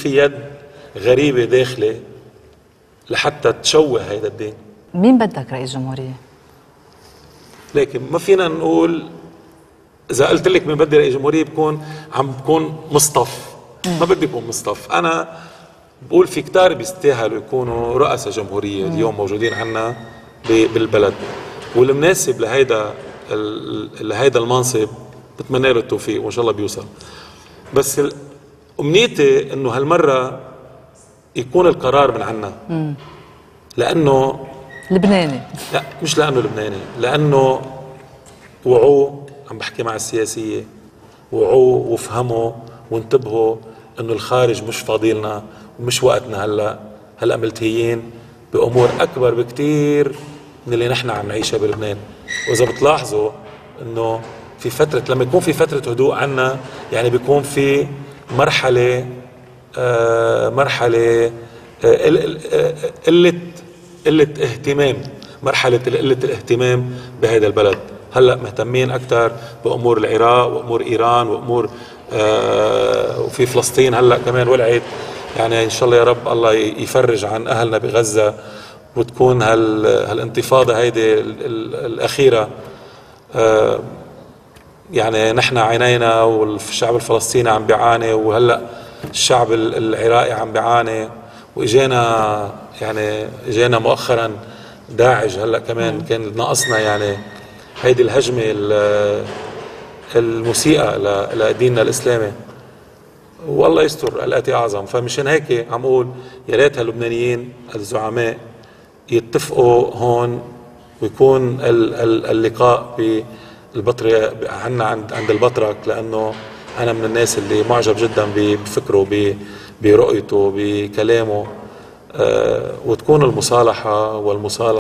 في يد غريبة داخلة لحتى تشوه هيدا الدين. مين بدك رئيس جمهورية؟ لكن ما فينا نقول إذا قلت لك مين بدي رئيس جمهورية عم بكون مصطف. ما بدي يكون مصطف. أنا بقول في كتار بيستاهلوا يكونوا رؤساء جمهورية اليوم موجودين عنا بالبلد، والمناسب لهيدا المنصب بتمنى له التوفيق وإن شاء الله بيوصل. بس أمنيتي إنه هالمرة يكون القرار من عنا. لأنه لبناني. لا، مش لأنه لبناني، لأنه وعوه، عم بحكي مع السياسية، وعوه وفهموا وانتبهوا إنه الخارج مش فاضيلنا ومش وقتنا هلا ملتهيين بأمور أكبر بكتير من اللي نحن عم نعيشها بلبنان. وإذا بتلاحظوا إنه في فترة، لما يكون في فترة هدوء عنا، يعني بيكون في مرحلة قلة اهتمام، مرحلة قلة الاهتمام بهذا البلد. هلا مهتمين أكثر بأمور العراق وأمور إيران وأمور وفي فلسطين هلا كمان ولعت. يعني إن شاء الله يا رب الله يفرج عن أهلنا بغزة، وتكون هالانتفاضة هيدي الأخيرة. يعني نحن عينينا والشعب الفلسطيني عم بيعاني، وهلا الشعب العراقي عم بيعاني، واجانا اجانا مؤخرا داعش هلا كمان. كان ناقصنا يعني هيدي الهجمة المسيئة لديننا الإسلامي، والله يستر الآتي أعظم. فمشان هيك عم أقول يا ريت هاللبنانيين الزعماء يتفقوا هون، ويكون اللقاء بالبطرية عنا عند البطرك، لأنه أنا من الناس اللي معجب جدا بفكره، برؤيته، بكلامه، وتكون المصالحة والمصالحة